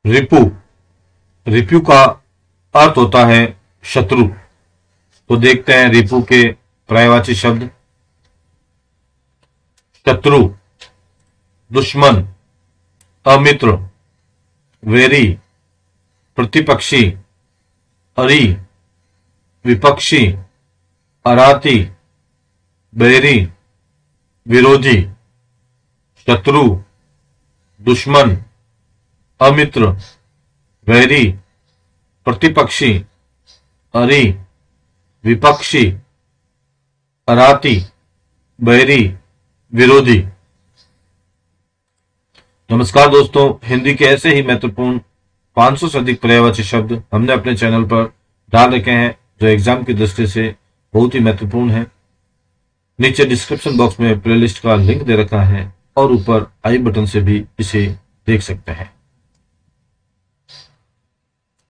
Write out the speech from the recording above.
रिपु। रिपु का अर्थ होता है शत्रु। तो देखते हैं रिपु के पर्यायवाची शब्द। शत्रु, दुश्मन, अमित्र, वैरी, प्रतिपक्षी, अरी, विपक्षी, अराती, बैरी, विरोधी। शत्रु, दुश्मन, अमित्र, वैरी, प्रतिपक्षी, अरी, विपक्षी, अराती, बैरी, विरोधी। नमस्कार दोस्तों, हिंदी के ऐसे ही महत्वपूर्ण 500 से अधिक पर्यायवाची शब्द हमने अपने चैनल पर डाल रखे हैं जो एग्जाम की दृष्टि से बहुत ही महत्वपूर्ण है। नीचे डिस्क्रिप्शन बॉक्स में प्लेलिस्ट का लिंक दे रखा है और ऊपर आई बटन से भी इसे देख सकते हैं।